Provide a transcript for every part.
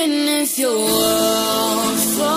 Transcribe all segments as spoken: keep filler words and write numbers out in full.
Even if your world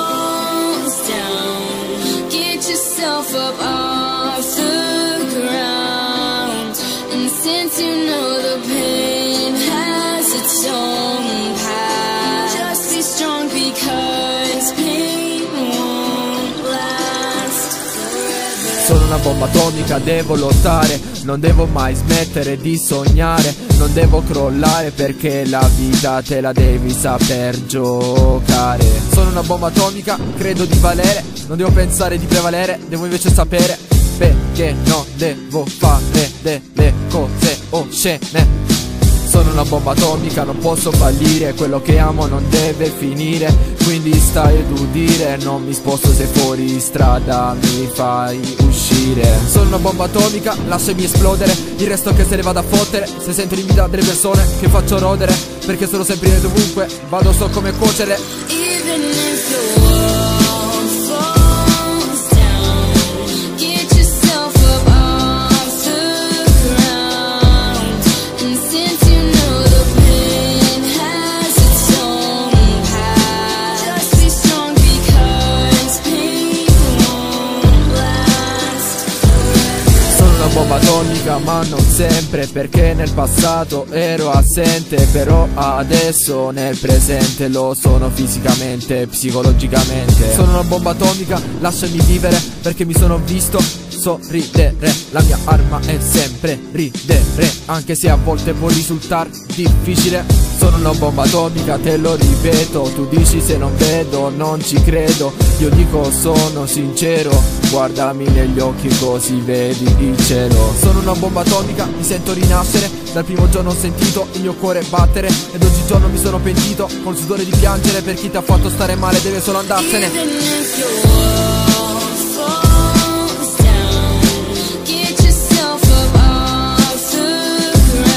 falls down, get yourself up off the ground. And since you know the pain has its own path, just be strong because pain won't last forever. Sono una bomba atomica, devo lottare, non devo mai smettere di sognare, non devo crollare perché la vita te la devi saper giocare. Sono una bomba atomica, credo di valere, non devo pensare di prevalere, devo invece sapere perché non devo fare delle cose oscene. Sono una bomba atomica, non posso fallire, quello che amo non deve finire, quindi stai ad udire, non mi sposto se fuori strada mi fai uscire. Sono una bomba atomica, lasciami esplodere, il resto che se ne vada a fottere. Se sento l'invidia delle persone che faccio rodere, perché sono sempre io dovunque, vado so come cuocere. Even if your world falls down, get yourself up off the ground. And since you know the pain has its own path, just be strong because pain won't last forever. Sono una bomba atomica ma non sempre, perché nel passato ero assente, però adesso nel presente lo sono fisicamente, psicologicamente. Sono una bomba atomica, lasciami vivere, perché mi sono visto sorridere. La mia arma è sempre ridere, anche se a volte può risultare difficile. Sono una bomba atomica, te lo ripeto, tu dici se non vedo non ci credo, io dico sono sincero, guardami negli occhi così vedi il cielo. Sono una bomba atomica, mi sento rinascere, dal primo giorno ho sentito il mio cuore battere, ed oggi giorno mi sono pentito, col sudore di piangere, per chi ti ha fatto stare male deve solo andarsene. Even if your world falls down, get yourself up off the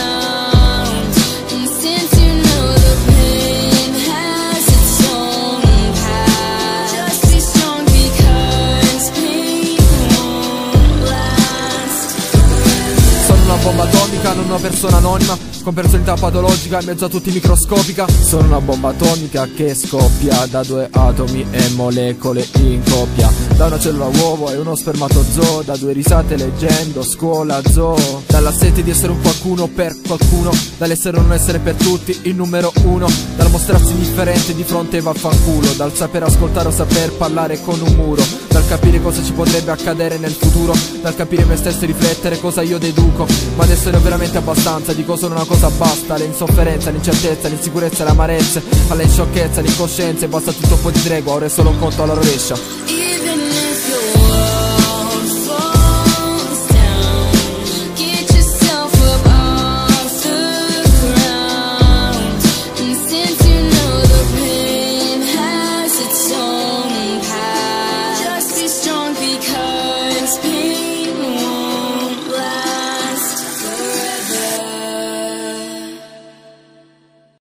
ground. And since you know the pain has its own path, just be strong because pain won't last forever. Sono una bomba atomica, non una persona anonima, con personalità patologica in mezzo a tutti microscopica. Sono una bomba atomica che scoppia da due atomi e molecole in coppia, da una cellula uovo e uno spermatozoo, da due risate leggendo scuola zoo, dalla sete di essere un qualcuno per qualcuno, dall'essere o non essere per tutti il numero uno, dal mostrarsi indifferente di fronte ai vaffanculo, dal saper ascoltare o saper parlare con un muro, dal capire cosa ci potrebbe accadere nel futuro, dal capire me stesso e riflettere cosa io deduco. Ma adesso ne ho veramente abbastanza, dico solo una cosa basta: l'insofferenza, l'incertezza, l'insicurezza, le amarezze, alle sciocchezze, l'incoscienza, e basta tutto un po' di tregua, ora è solo un conto alla rovescia.